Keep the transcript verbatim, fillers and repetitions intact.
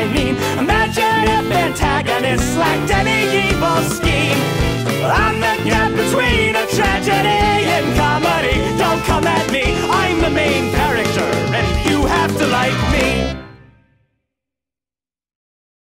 I mean, imagine if antagonists lacked any evil skin.